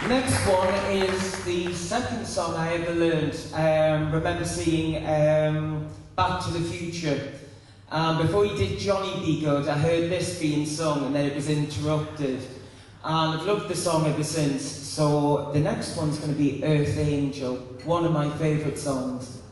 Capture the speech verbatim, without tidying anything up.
Next one is the second song I ever learned. Um, remember seeing um, Back to the Future. Um, before he did Johnny B. Good, I heard this being sung and then it was interrupted. And I've loved the song ever since. So the next one's going to be Earth Angel, one of my favourite songs.